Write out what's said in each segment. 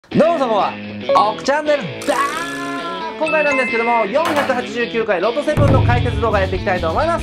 どうもそこはオクチャンネルだー。今回なんですけども489回ロト7の解説動画やっていきたいと思います。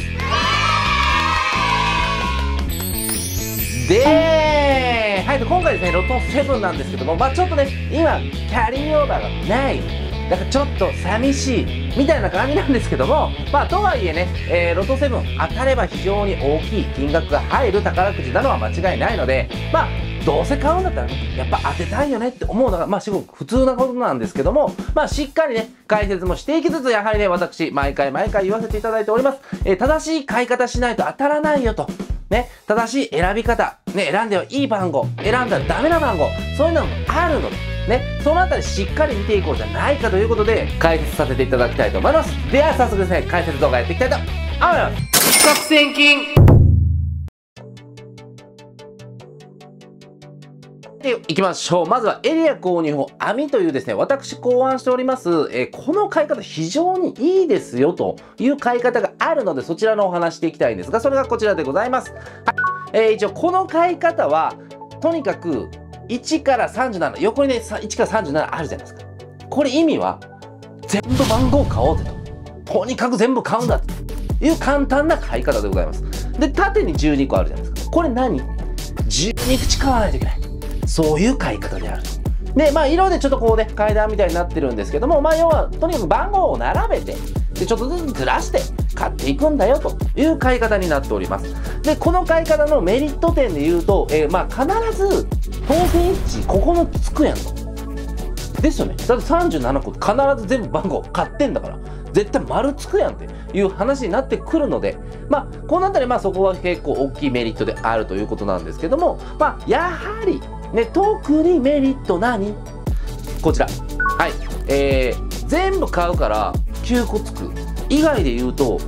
ではい、今回ですねロト7なんですけども、ちょっとね今キャリーオーバーがないだからちょっと寂しいみたいな感じなんですけども、とはいえね、ロト7当たれば非常に大きい金額が入る宝くじなのは間違いないので、どうせ買うんだったらねやっぱ当てたいよねって思うのがすごく普通なことなんですけども、しっかりね解説もしていきつつ、やはりね私毎回言わせていただいております、正しい買い方しないと当たらないよとね、正しい選び方、ね、選んではいい番号、選んだらダメな番号、そういうのもあるのでね、そのあたりしっかり見ていこうじゃないかということで解説させていただきたいと思います。では早速ですね解説動画やっていきたいと思います。一攫千金でいきましょう。まずはエリア購入法網というですね、私考案しております、この買い方非常にいいですよという買い方があるので、そちらのお話していきたいんですが、それがこちらでございます。はい、一応この買い方はとにかく1から37、横にね1から37あるじゃないですか。これ意味は全部番号買おうぜと、とにかく全部買うんだという簡単な買い方でございます。で縦に12個あるじゃないですか。これ何12口買わないといけない、そういう買い方である。で色でちょっとこうね階段みたいになってるんですけども、要はとにかく番号を並べてでちょっとずつずらして買っていくんだよという買い方になっております。でこの買い方のメリット点で言うと、必ず当選一致ここのつくやんとですよね。だって37個必ず全部番号買ってんだから絶対丸つくやんっていう話になってくるので、この辺りそこは結構大きいメリットであるということなんですけども、やはりね特にメリット何こちら、はい、全部買うから9個つく以外で言うと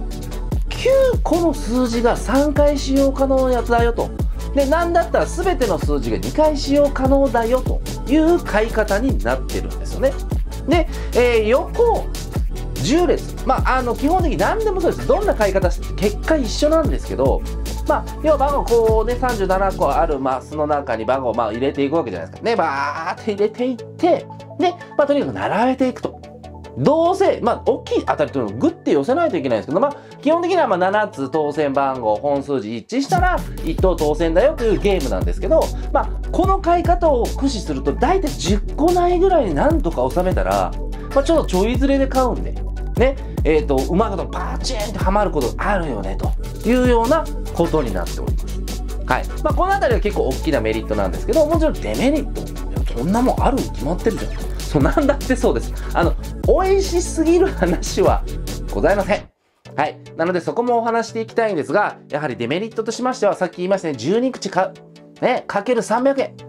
9個の数字が3回使用可能なやつだよと。でなんだったら全ての数字が2回使用可能だよという買い方になってるんですよね。で、横10列、基本的に何でもそうです。どんな買い方して結果一緒なんですけど、要は番号こうね37個あるマスの中に番号を入れていくわけじゃないですかね。バーって入れていってで、とにかく並べていくと。どうせ大きい当たりというのをグッて寄せないといけないんですけど、基本的には7つ当選番号本数字一致したら1等当選だよというゲームなんですけど、この買い方を駆使すると大体10個内ぐらいになんとか収めたら、ちょっとちょいずれで買うんでね、うまいことパチンとはまることがあるよねというようなことになっております。はい、この辺りは結構大きなメリットなんですけど、もちろんデメリット、そんなもんあるに決まってるじゃん。そうなんだってそうです。美味しすぎる話はございません。はい、なのでそこもお話していきたいんですが、やはりデメリットとしましてはさっき言いましたね、12口買うねかける300円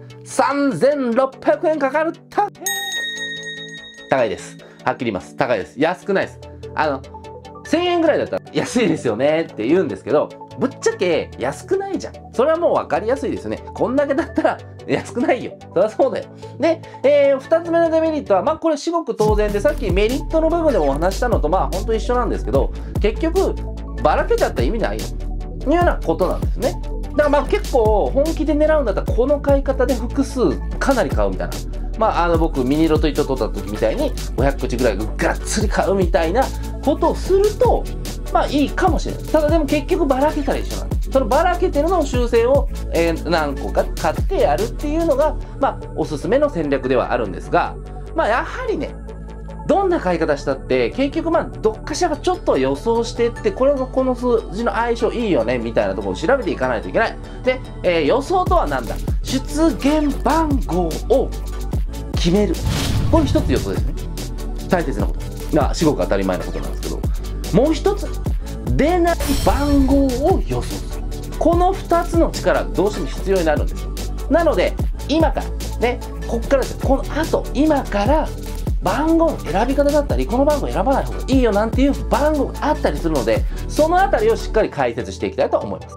3600円かかる高いです。はっきり言います。高いです。安くないです。1000円ぐらいだったら安いですよねって言うんですけど、ぶっちゃけ安くないじゃん。それはもう分かりやすいですよね。こんだけだったら安くないよ。そりゃそうだよ。で、2つ目のデメリットは、これ至極当然で、さっきメリットの部分でもお話したのと本当一緒なんですけど、結局ばらけちゃったら意味ないよというようなことなんですね。だから結構本気で狙うんだったらこの買い方で複数かなり買うみたいな。僕ミニロト1取った時みたいに500口ぐらいがっつり買うみたいなことをするといいかもしれない。ただでも結局ばらけたら一緒なんです。そのばらけてるのを修正を、何個か買ってやるっていうのがおすすめの戦略ではあるんですが、やはりねどんな買い方したって結局どっかしらちょっと予想してってこれがこの数字の相性いいよねみたいなところを調べていかないといけない。で、予想とは何だ、出現番号を決める、これ一つ予想ですね。大切なこと至極当たり前なことなんですけど、もう一つ出ない番号を予想する、この2つの力どうしても必要になるんですよ。なので今からねこっからですね、この後今から番号の選び方だったりこの番号選ばない方がいいよなんていう番号があったりするので、そのあたりをしっかり解説していきたいと思います。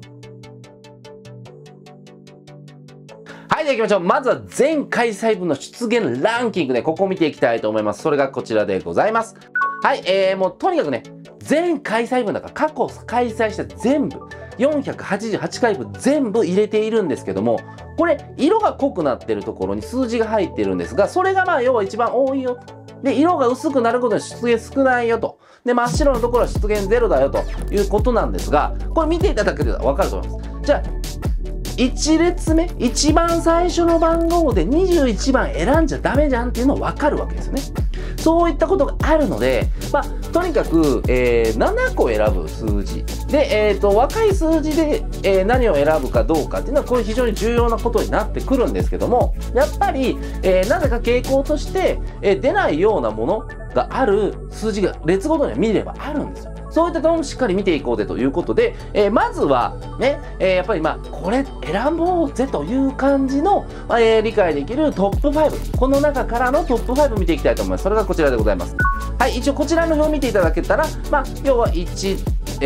はい、では行きましょう。まずは全開催分の出現ランキングでここを見ていきたいと思います。それがこちらでございます。はい、もうとにかくね全開催分だから過去開催した全部488回分全部入れているんですけども、 これ色が濃くなってるところに数字が入ってるんですが、それがまあ要は一番多いよ。で、色が薄くなることに出現少ないよと。で、真っ白のところは出現0だよということなんですが、これ見ていただければわかると思います。じゃあ、1列目、一番最初の番号で21番選んじゃダメじゃんっていうのはわかるわけですよね。そういったことがあるので、まあ、とにかく、7個選ぶ数字。で、若い数字で、何を選ぶかどうかっていうのは、これ非常に重要なことになってくるんですけども、やっぱり、なぜか傾向として、出ないようなものがある数字が列ごとには見ればあるんですよ。そういったところもしっかり見ていこうぜということで、まずはね、やっぱりまあ、これ選ぼうぜという感じの、理解できるトップ5。この中からのトップ5見ていきたいと思います。それがこちらでございます。はい、一応こちらの表を見ていただけたら、まあ、要は1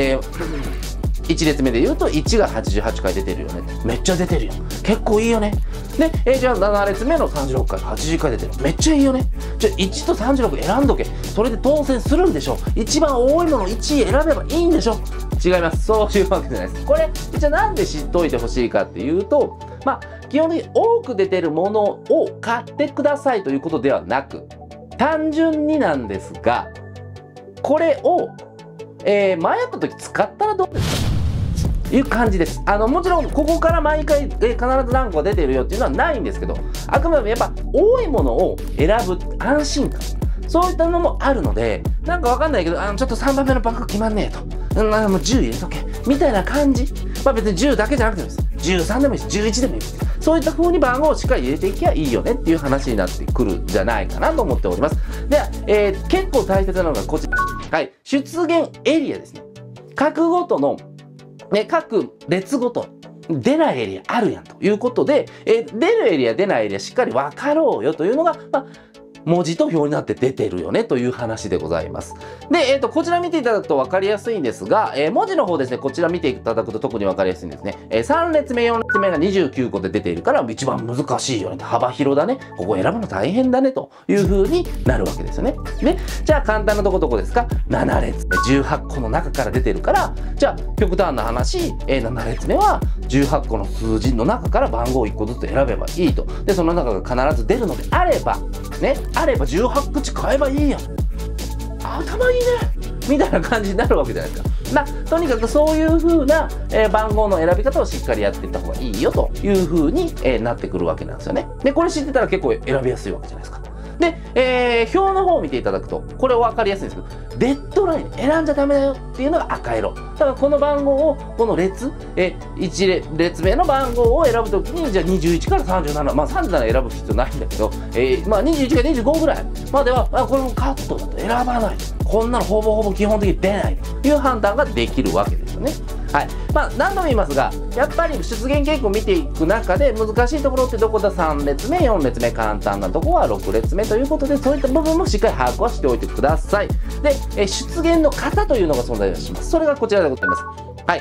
列目で言うと1が88回出てるよね。めっちゃ出てるよ。結構いいよね。で、じゃあ7列目の36回、80回出てる。めっちゃいいよね。じゃあ1と36選んどけ。それで当選するんでしょ。一番多いもの1位選べばいいんでしょ。違います。そういうわけじゃないです。これ、じゃあなんで知っといてほしいかっていうと、まあ、基本的に多く出てるものを買ってくださいということではなく、単純になんですが、これを、迷った時使ったらどうですかという感じです。もちろん、ここから毎回、必ず何個が出てるよっていうのはないんですけど、あくまでもやっぱ多いものを選ぶ安心感。そういったのもあるので、なんかわかんないけど、ちょっと3番目の番号決まんねえと。もう10入れとけ。みたいな感じ。まあ別に10だけじゃなくてもいいです。13でもいいし、11でもいいです。そういった風に番号をしっかり入れていけばいいよねっていう話になってくるんじゃないかなと思っております。では、結構大切なのがこちら。はい。出現エリアですね。各ごとの、各列ごと出ないエリアあるやんということで、出るエリア出ないエリアしっかり分かろうよというのが、まあ文字と表になって出てるよねという話でございます。で、こちら見ていただくと分かりやすいんですが、文字の方ですね、こちら見ていただくと特に分かりやすいんですね。3列目、4列目が29個で出ているから一番難しいよね。幅広だね。ここ選ぶの大変だねという風になるわけですよね。で、じゃあ簡単なとこどこですか ?7 列目、18個の中から出てるから、じゃあ極端な話、7列目は18個の数字の中から番号1個ずつ選べばいいと。で、その中が必ず出るのであれば、ね、あれば18口買えばいいやん。頭いいねみたいな感じになるわけじゃないですか。とにかくそういう風な、番号の選び方をしっかりやっていった方がいいよという風に、なってくるわけなんですよね。で、これ知ってたら結構選びやすいわけじゃないですか。で、表の方を見ていただくと、これ分かりやすいんですけど、デッドライン選んじゃダメだよっていうのが赤色。だからこの番号を、この列、1列目の番号を選ぶときに、じゃあ21から37、まあ37選ぶ必要ないんだけど、まあ21から25ぐらいまでは、これもカットだと選ばない。こんなのほぼほぼ基本的に出ないという判断ができるわけですよね。はい。まあ、何度も言いますが、やっぱり出現傾向を見ていく中で難しいところってどこだ ?3 列目、4列目、簡単なところは6列目ということで、そういった部分もしっかり把握はしておいてください。で、出現の型というのが存在します。それがこちらでございます。はい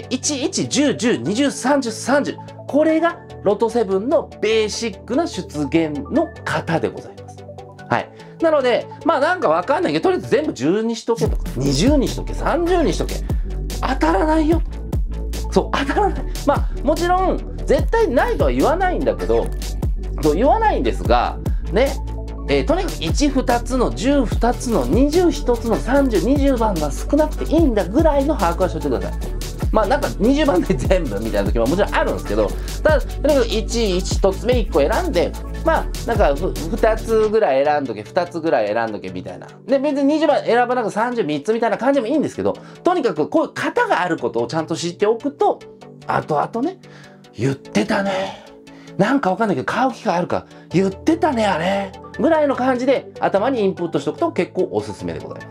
。1、1、10、10、20、30、30。これがロト7のベーシックな出現の型でございます。はい。なので、まあなんかわかんないけど、とりあえず全部10にしとけとか、20にしとけ、30にしとけ。当たらないよ。そう、当たらない。まあ、もちろん、絶対ないとは言わないんだけど、そう言わないんですが、ね、とにかく1、2つの、10、2つの、20、1つの、30、20番が少なくていいんだぐらいの把握はしておいてください。まあなんか20番で全部みたいな時ももちろんあるんですけど、ただ、とにかく1つ目1個選んで、まあなんか2つぐらい選んどけ、2つぐらい選んどけみたいな。で、別に20番選ばなく33つみたいな感じでもいいんですけど、とにかくこういう型があることをちゃんと知っておくと、後々ね、言ってたね。なんかわかんないけど買う機会あるか、言ってたね、あれ。ぐらいの感じで頭にインプットしておくと結構おすすめでございます。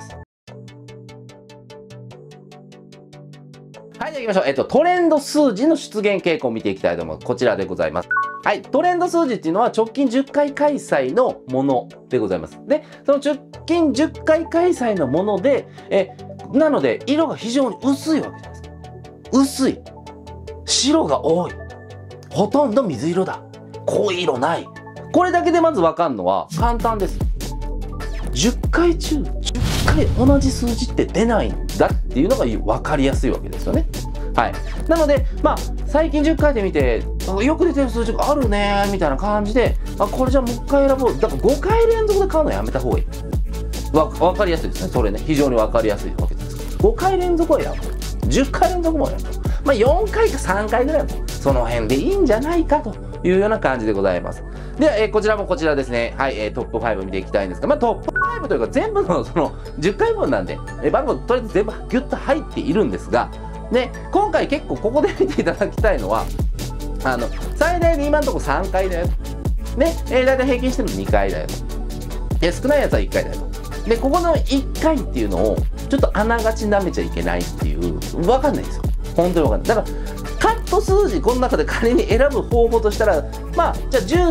はい、じゃあ行きましょう。トレンド数字の出現傾向を見ていきたいと思います。こちらでございます。はい、トレンド数字っていうのは直近10回開催のものでございます。で、その直近10回開催のもので、なので色が非常に薄いわけじゃないですか。薄い。白が多い。ほとんど水色だ。濃い色ない。これだけでまずわかんのは簡単です。10回中10回同じ数字って出ないんだっていうのが分かりやすいわけですよね。はい。なので、まあ、最近10回で見て、 よく出てる数字があるねみたいな感じで、これじゃあもう一回選ぼう。だから5回連続で買うのやめた方がいい。分かりやすいですね。それね、非常に分かりやすいわけです。5回連続はやる。10回連続もやる。4回か3回ぐらいもその辺でいいんじゃないかというような感じでございます。では、こちらもこちらですね。はい、トップ5見ていきたいんですが、トップ5というか全部のその10回分なんで、番号とりあえず全部ギュッと入っているんですが、ね、今回結構ここで見ていただきたいのは、最大で今のところ3回だよと。ね、だいたい平均してるの2回だよと。で、少ないやつは1回だよと。で、ここの1回っていうのを、ちょっとあながち舐めちゃいけないっていう、わかんないですよ。本当にわかんない。だから、カット数字、この中で仮に選ぶ方法としたら、じゃあ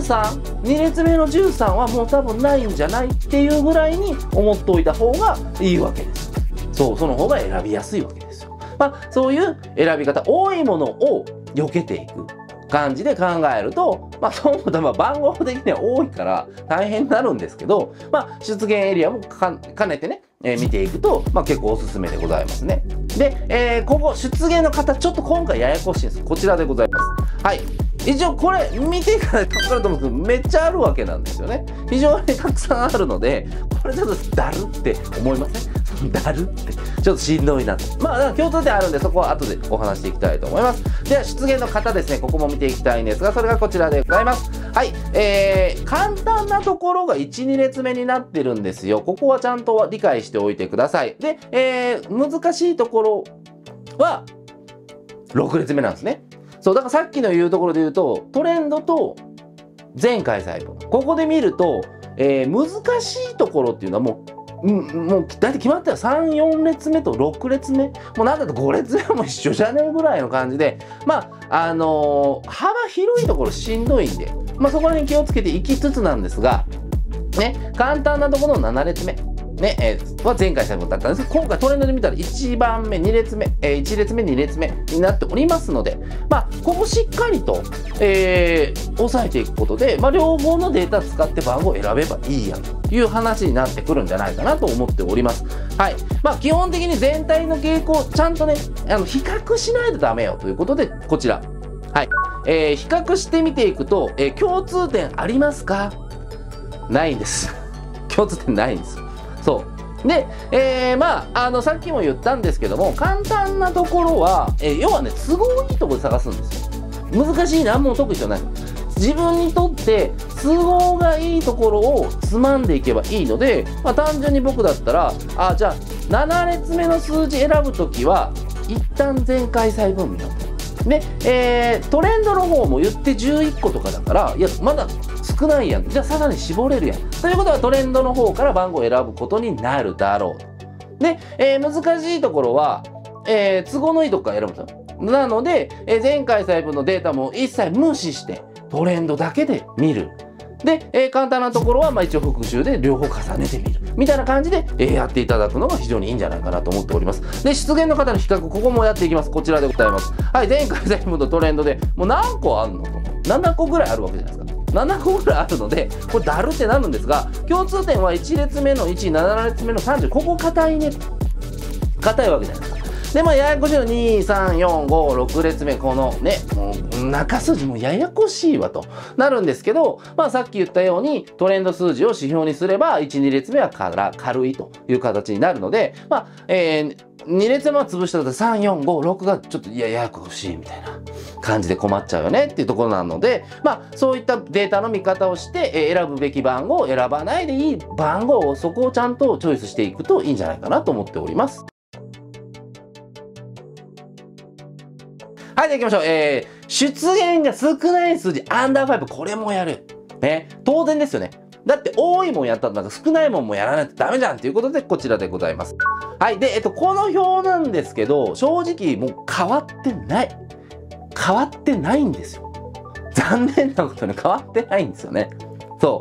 13、2列目の13はもう多分ないんじゃないっていうぐらいに思っておいた方がいいわけです。そう、その方が選びやすいわけですよ。そういう選び方、多いものを避けていく感じで考えると、そう思うと番号的には多いから大変になるんですけど、出現エリアも兼ねてね、見ていくと、結構おすすめでございますね。で、ここ、出現の方、ちょっと今回ややこしいんです。こちらでございます。はい。一応これ見ていかないと分かると思うんですけど、めっちゃあるわけなんですよね。非常にたくさんあるので、これちょっとだるって思いません？だるって。ちょっとしんどいなと。共通点あるんで、そこは後でお話していきたいと思います。では、出現の方ですね、ここも見ていきたいんですが、それがこちらでございます。はい。簡単なところが1、2列目になってるんですよ。ここはちゃんと理解しておいてください。で、難しいところは、6列目なんですね。そう、だからさっきの言うところで言うと、トレンドと全開催分。ここで見ると、難しいところっていうのはもう大体決まったら3、4列目と6列目。もうなんだと5列目も一緒じゃねえぐらいの感じで、幅広いところしんどいんで、そこら辺気をつけていきつつなんですが、ね、簡単なところの7列目。ね、は前回最後だったんですけど、今回トレンドで見たら1番目、2列目、1列目、2列目になっておりますので、ここしっかりと、押さえていくことで、両方のデータ使って番号を選べばいいやという話になってくるんじゃないかなと思っております。はい。基本的に全体の傾向、ちゃんとね、比較しないとダメよということで、こちら。はい。比較してみていくと、共通点ありますか？ないんです。共通点ないんです。そう。で、さっきも言ったんですけども、簡単なところは、要はね、都合いいところで探すんですよ。難しい何も解く必要ない。自分にとって都合がいいところをつまんでいけばいいので、単純に僕だったら、じゃあ、7列目の数字選ぶときは、一旦全開催分見よう。で、トレンドの方も言って11個とかだから、いや、まだ少ないやん。じゃあさらに絞れるやん。ということはトレンドの方から番号を選ぶことになるだろう。で、難しいところは、都合のいいとこから選ぶと。なので、前回細分のデータも一切無視してトレンドだけで見る。で、簡単なところは一応復習で両方重ねてみる。みたいな感じで、やっていただくのが非常にいいんじゃないかなと思っております。で、出現の方の比較、ここもやっていきます。こちらでございます。はい、前回細分のトレンドでもう何個あるのと。7個ぐらいあるわけじゃないですか。7個ぐらいあるので、これだるってなるんですが、共通点は1列目の1、7列目の30、ここ硬いね。硬いわけじゃないですか。で、ややこしいの2、3、4、5、6列目、このね、もう中数字もややこしいわとなるんですけど、さっき言ったようにトレンド数字を指標にすれば、1、2列目は軽いという形になるので、2列目は潰したら3、4、5、6がちょっとややこしいみたいな感じで困っちゃうよねっていうところなので、そういったデータの見方をして、選ぶべき番号を選ばないでいい番号をそこをちゃんとチョイスしていくといいんじゃないかなと思っております。はい、じゃあ行きましょう。出現が少ない数字、アンダー5、これもやる。ね。当然ですよね。だって多いもんやったらなんか少ないもんもやらないとダメじゃんということで、こちらでございます。はい。で、この表なんですけど、正直もう変わってない。変わってないんですよ。残念なことに変わってないんですよね。そう。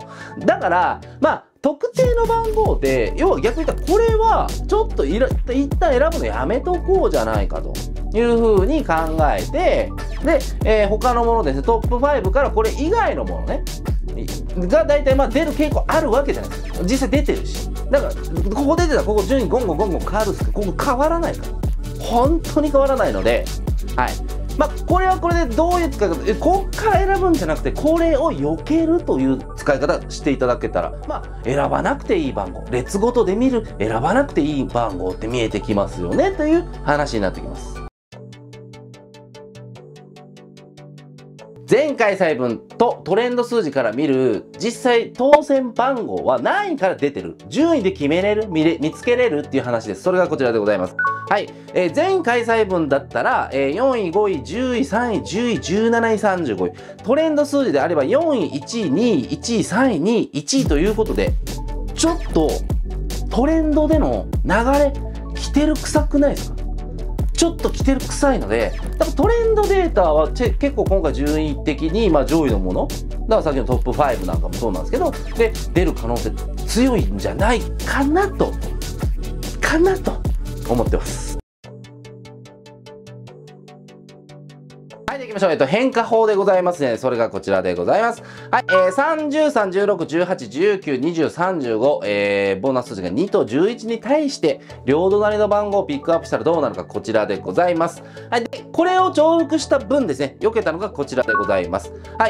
だから、特定の番号で、要は逆に言ったら、これは、ちょっと一旦選ぶのやめとこうじゃないかというふうに考えて、で、他のものですね、トップ5からこれ以外のものね、が大体出る傾向あるわけじゃないですか。実際出てるし。だから、ここ出てたら、ここ順位ゴンゴンゴンゴン変わるんですけど、ここ変わらないから。本当に変わらないので、はい。 まあ、これはこれでどういう使い方、こっから選ぶんじゃなくて、これを避けるという使い方していただけたら、まあ、選ばなくていい番号、列ごとで見る、選ばなくていい番号って見えてきますよね、という話になってきます。全開催分とトレンド数字から見る実際当選番号は何位から出てる、順位で決めれる、見つけれるっていう話です。それがこちらでございます。はい。全開催分だったら、4位、5位、10位、3位、10位、17位、35位。トレンド数字であれば4位、1位、2位、1位、3位、2位、1位ということで、ちょっとトレンドでの流れ、来てる臭くないですか？ちょっと来てる臭いので、多分トレンドデータは結構今回順位的に上位のもの、だからさっきのトップ5なんかもそうなんですけど、で、出る可能性強いんじゃないかなと思ってます。はい、でいきましょう。変化法でございますね。それがこちらでございます。はい、30、16、18、19、20、35、ボーナス数字が2と11に対して、両隣の番号をピックアップしたらどうなるかこちらでございます。はい、で、これを重複した分ですね、避けたのがこちらでございます。はい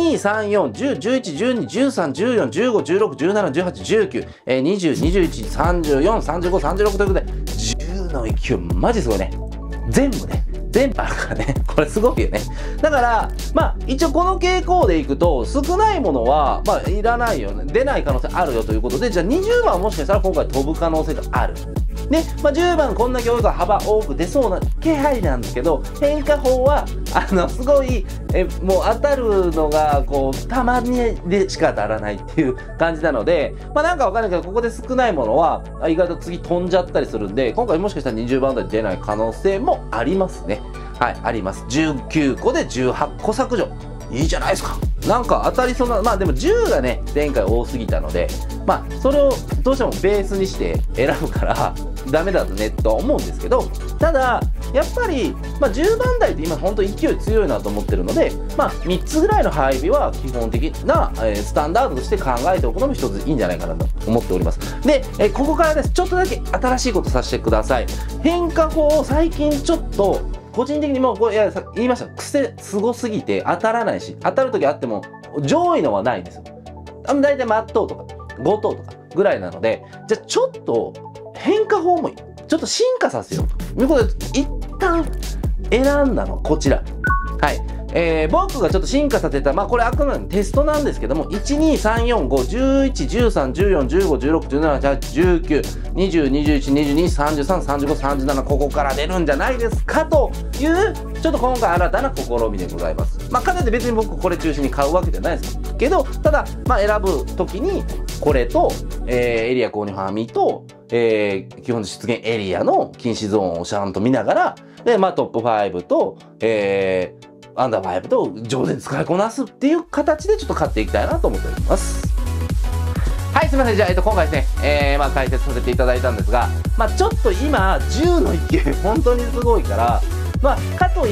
、1、2、3、4、10、11、12、13、14、15、16、17、18、19、20、21、34、35、36ということで、10の勢い、マジすごいね。全部あるからね。これすごいよね。だから、一応この傾向でいくと、少ないものは、いらないよね。出ない可能性あるよということで、じゃあ20番はもしかしたら今回飛ぶ可能性がある。ね、10番こんだけ多いから幅多く出そうな気配なんですけど、変化法は、すごい、もう当たるのが、たまにでしか当たらないっていう感じなので、なんかわかんないけど、ここで少ないものは、意外と次飛んじゃったりするんで、今回もしかしたら20番台出ない可能性もありますね。はい、あります。19個で18個削除。いいじゃないですか。なんか当たりそうな、でも10がね、前回多すぎたので、それをどうしてもベースにして選ぶから、ダメだとね、とは思うんですけど、ただ、やっぱり、10番台って今本当勢い強いなと思ってるので、3つぐらいの配備は基本的な、スタンダードとして考えておくのも一ついいんじゃないかなと思っております。で、ここからです。ちょっとだけ新しいことさせてください。変化法を最近ちょっと、個人的にもうこれ言いました。癖すごすぎて当たらないし、当たるときあっても上位のはないんですよ。だいたいマットとか5等とかぐらいなので、じゃあちょっと変化法もちょっと進化させようということで、一旦選んだのはこちら。はい。僕がちょっと進化させた、これあくまでテストなんですけども、1、2、3、4、5、11、13、14、15、16、17、18、19、20、21、22、33、35、37、ここから出るんじゃないですかという、ちょっと今回新たな試みでございます。かといって別に僕これ中心に買うわけじゃないですけど、ただ、選ぶときに、これと、エリア購入範囲と、基本出現エリアの禁止ゾーンをちゃんと見ながら、で、トップ5と、アンダー5と上手に使いこなすっていう形でちょっと買っていきたいなと思っております。はい、すみません。じゃあ、今回ですね、解説させていただいたんですが、ちょっと今、10の勢い、本当にすごいから、かといって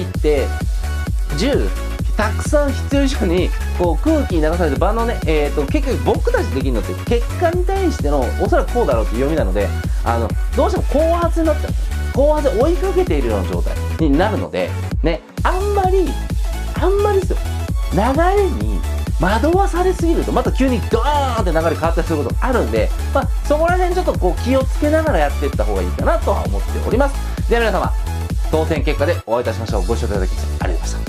、10、たくさん必要以上に、空気に流されて場のね、結局僕たちできるのって、結果に対しての、おそらくこうだろうっていう読みなので、どうしても高圧になっちゃうんですよ。高圧で追いかけているような状態になるので、ね、あんまりですよ。流れに惑わされすぎると、また急にドーンって流れ変わったりすることあるんで、そこら辺ちょっと気をつけながらやっていった方がいいかなとは思っております。では皆様、当選結果でお会いいたしましょう。ご視聴いただきありがとうございました。